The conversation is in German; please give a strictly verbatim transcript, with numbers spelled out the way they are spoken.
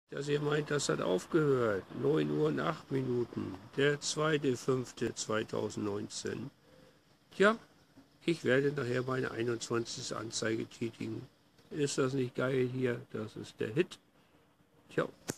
Dass ihr meint, das hat aufgehört. neun Uhr und acht Minuten. Der zweite fünfte zweitausendneunzehn. Tja, ich werde nachher meine einundzwanzigste Anzeige tätigen. Ist das nicht geil hier? Das ist der Hit. Tja.